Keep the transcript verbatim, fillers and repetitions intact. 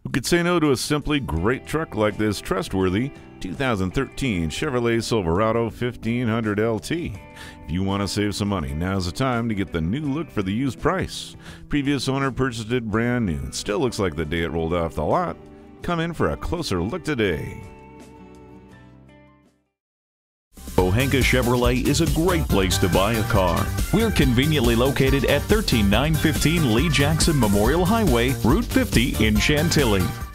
Who could say no to a simply great truck like this trustworthy two thousand thirteen Chevrolet Silverado fifteen hundred L T? If you want to save some money, now's the time to get the new look for the used price. Previous owner purchased it brand new and still looks like the day it rolled off the lot. Come in for a closer look today. Pohanka Chevrolet is a great place to buy a car. We're conveniently located at one three nine one five Lee Jackson Memorial Highway, Route fifty in Chantilly.